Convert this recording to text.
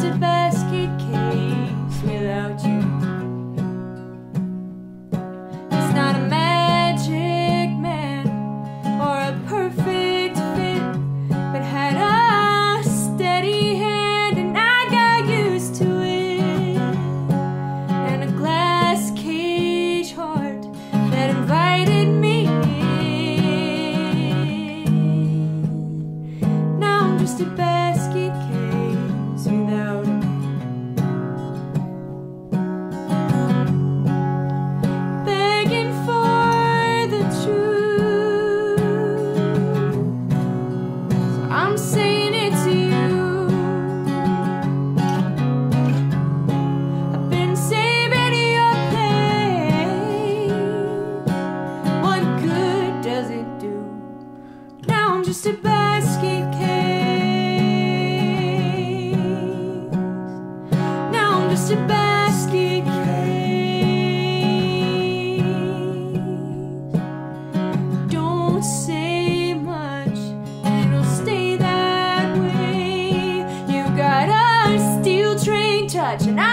just a basket case without you. It's not a magic man or a perfect fit, but had a steady hand and I got used to it. And a glass cage heart that invited me in. Now I'm just a basket case without it. Begging for the truth, so I'm saying it to you. I've been saving your pain. What good does it do? Now I'm just a basket case. Now I'm just a basket case. Don't say much, and it'll stay that way. You got a steel train touch, and